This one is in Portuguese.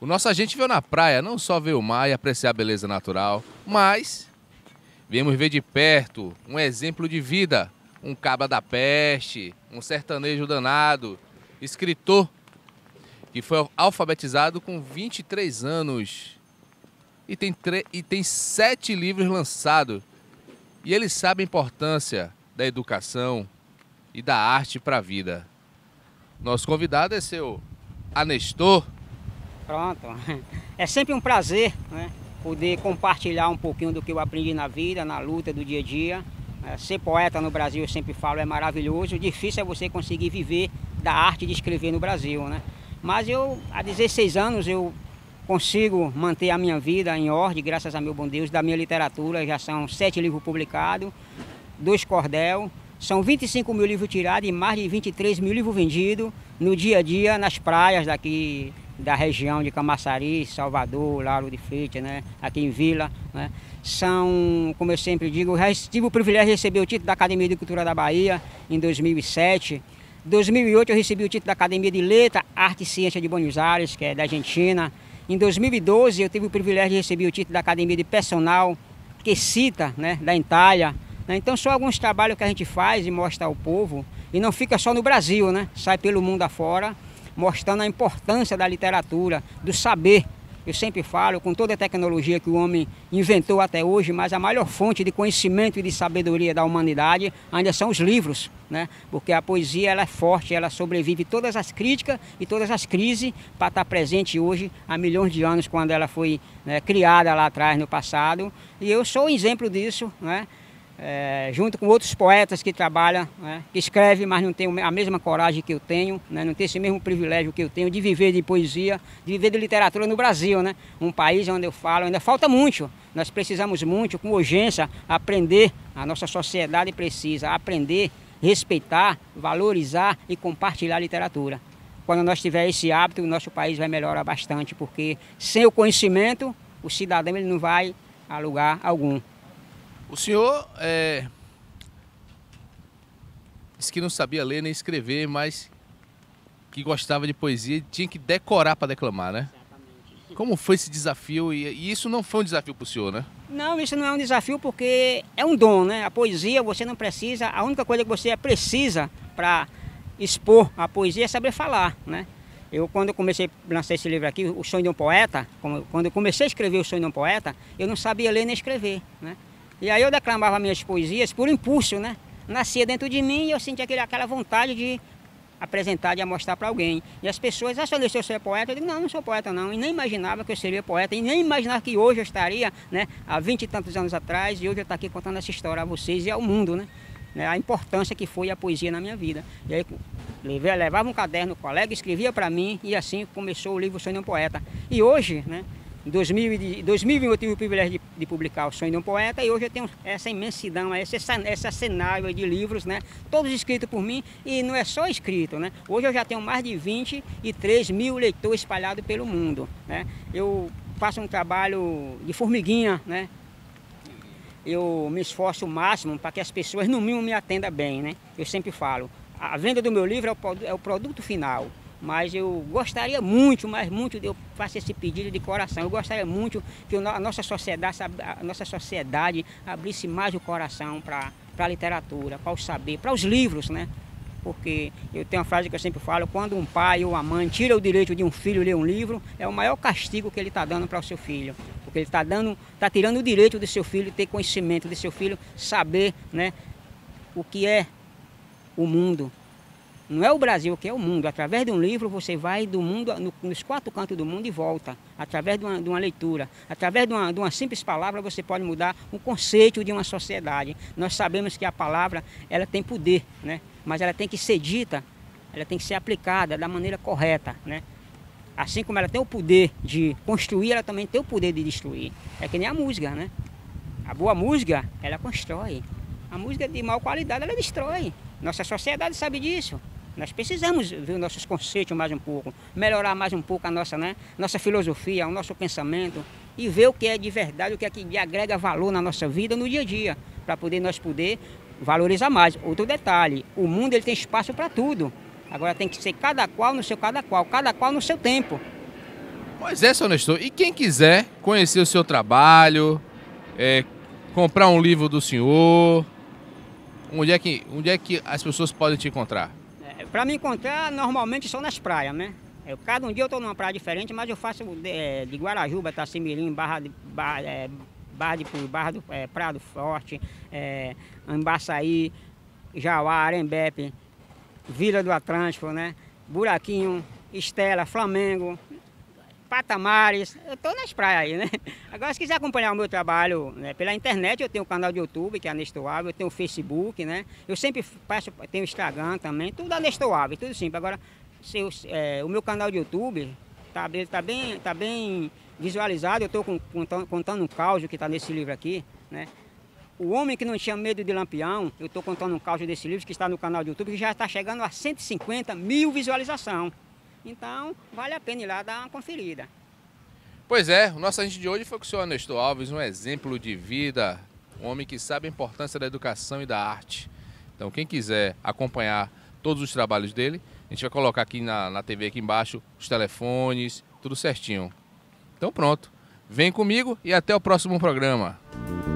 O nosso agente veio na praia não só ver o mar e apreciar a beleza natural, mas viemos ver de perto um exemplo de vida, um cabra da peste, um sertanejo danado, escritor, que foi alfabetizado com 23 anos e tem 7 livros lançados. E ele sabe a importância da educação e da arte para a vida. Nosso convidado é seu Anestor. Pronto. É sempre um prazer, né, poder compartilhar um pouquinho do que eu aprendi na vida, na luta do dia a dia. Ser poeta no Brasil, eu sempre falo, é maravilhoso. Difícil é você conseguir viver da arte de escrever no Brasil, né? Mas eu, há 16 anos, eu consigo manter a minha vida em ordem, graças a meu bom Deus, da minha literatura. Já são 7 livros publicados, 2 cordel, são 25 mil livros tirados e mais de 23 mil livros vendidos no dia a dia, nas praias daqui da região de Camaçari, Salvador, Lauro de Freitas, né? Aqui em Vila, né? São, como eu sempre digo, eu tive o privilégio de receber o título da Academia de Cultura da Bahia em 2007. Em 2008 eu recebi o título da Academia de Letra, Arte e Ciência de Buenos Aires, que é da Argentina. Em 2012 eu tive o privilégio de receber o título da Academia de Personal, que cita, né, da Itália. Então são alguns trabalhos que a gente faz e mostra ao povo, e não fica só no Brasil, né? Sai pelo mundo afora, mostrando a importância da literatura, do saber. Eu sempre falo, com toda a tecnologia que o homem inventou até hoje, mas a maior fonte de conhecimento e de sabedoria da humanidade ainda são os livros, né? Porque a poesia ela é forte, ela sobrevive todas as críticas e todas as crises para estar presente hoje há milhões de anos, quando ela foi, né, criada lá atrás no passado. E eu sou um exemplo disso, né? Junto com outros poetas que trabalham, né, que escrevem, mas não têm a mesma coragem que eu tenho, né, não tem esse mesmo privilégio que eu tenho de viver de poesia, de viver de literatura no Brasil, né, um país onde eu falo, ainda falta muito, nós precisamos muito, com urgência, aprender, a nossa sociedade precisa aprender, respeitar, valorizar e compartilhar a literatura. Quando nós tivermos esse hábito, o nosso país vai melhorar bastante, porque sem o conhecimento, o cidadão ele não vai a lugar algum. O senhor disse que não sabia ler nem escrever, mas que gostava de poesia e tinha que decorar para declamar, né? Exatamente. Como foi esse desafio? E isso não foi um desafio para o senhor, né? Não, isso não é um desafio porque é um dom, né? A poesia você não precisa, a única coisa que você precisa para expor a poesia é saber falar, né? Quando eu comecei a lançar esse livro aqui, O Sonho de um Poeta, quando eu comecei a escrever O Sonho de um Poeta, eu não sabia ler nem escrever, né? E aí eu declamava minhas poesias por impulso, né? Nascia dentro de mim e eu sentia aquela vontade de apresentar, de mostrar para alguém. E as pessoas acham que eu sou poeta. Eu digo, não sou poeta não. E nem imaginava que eu seria poeta. E nem imaginava que hoje eu estaria, né, há 20 e tantos anos atrás. E hoje eu estou aqui contando essa história a vocês e ao mundo, né? A importância que foi a poesia na minha vida. E aí levava um caderno, o colega escrevia para mim e assim começou o livro O Sonho de um Poeta. E hoje, né? Em 2020 eu tive o privilégio de publicar O Sonho de um Poeta e hoje eu tenho essa imensidão, esse cenário de livros, né? Todos escritos por mim e não é só escrito, né? Hoje eu já tenho mais de 23 mil leitores espalhados pelo mundo, né? Eu faço um trabalho de formiguinha, né? Eu me esforço o máximo para que as pessoas no mínimo me atendam bem, né? Eu sempre falo, a venda do meu livro é o produto final. Mas eu gostaria muito, mas muito, eu faço esse pedido de coração. Eu gostaria muito que a nossa sociedade abrisse mais o coração para a literatura, para o saber, para os livros, né? Porque eu tenho uma frase que eu sempre falo, quando um pai ou uma mãe tira o direito de um filho ler um livro, é o maior castigo que ele está dando para o seu filho. Porque ele está tirando o direito do seu filho ter conhecimento, do seu filho saber, né, o que é o mundo. Não é o Brasil, que é o mundo. Através de um livro você vai do mundo, nos 4 cantos do mundo e volta. Através de uma leitura. Através de uma simples palavra você pode mudar o conceito de uma sociedade. Nós sabemos que a palavra ela tem poder, né? Mas ela tem que ser dita, ela tem que ser aplicada da maneira correta, né? Assim como ela tem o poder de construir, ela também tem o poder de destruir. É que nem a música, né? A boa música, ela constrói. A música de má qualidade, ela destrói. Nossa sociedade sabe disso. Nós precisamos ver nossos conceitos mais um pouco, melhorar mais um pouco a nossa, né, nossa filosofia, o nosso pensamento e ver o que é de verdade, o que é que agrega valor na nossa vida no dia a dia, para nós poder valorizar mais. Outro detalhe, o mundo ele tem espaço para tudo. Agora tem que ser cada qual no seu cada qual no seu tempo. Pois é, seu Nestor. E quem quiser conhecer o seu trabalho, comprar um livro do senhor, onde é que as pessoas podem te encontrar? Para me encontrar, normalmente só nas praias, né? Cada um dia eu estou numa praia diferente, mas eu faço de Guarajuba, Itacimirim, Barra do Prado Forte, Ambaçaí, Jauá, Arembepe, Vila do Atlântico, né? Buraquinho, Estela, Flamengo, Patamares, eu estou nas praias aí, né? Agora, se quiser acompanhar o meu trabalho, né, pela internet, eu tenho um canal de YouTube, que é a Nestor Alves, eu tenho o Facebook, né? Eu sempre tenho o Instagram também, tudo a Nestor Alves, tudo simples. Agora, o meu canal de YouTube tá bem visualizado, eu estou contando um caos que está nesse livro aqui, né? O Homem que Não Tinha Medo de Lampião, eu estou contando um caos desse livro que está no canal do YouTube, que já está chegando a 150 mil visualizações. Então, vale a pena ir lá dar uma conferida. Pois é, o nosso agente de hoje foi com o senhor Nestor Alves, um exemplo de vida, um homem que sabe a importância da educação e da arte. Então, quem quiser acompanhar todos os trabalhos dele, a gente vai colocar aqui na TV aqui embaixo os telefones, tudo certinho. Então pronto, vem comigo e até o próximo programa.